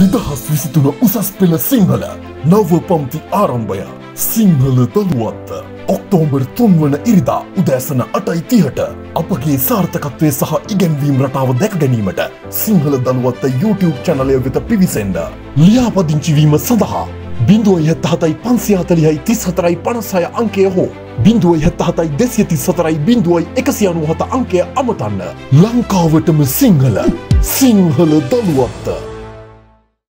2023 උසස් පෙළ සිංහල නව පම්ති ආරම්භය සිංහල දළුවත් ඔක්තෝබර් 3 වන ඉරිදා උදෑසන 8:30ට අපගේ සාර්ථකත්වය සහ ඉගැන්වීම් රටාව දැක ගැනීමට සිංහල දළුවත් YouTube channel වෙත පිවිසෙන්න. ලියාපදිංචි වීම සඳහා 077 540 34 56 අංකය හෝ 077 234 197 අංකය අමතන්න. ලංකාවටම සිංහල දළුවත්.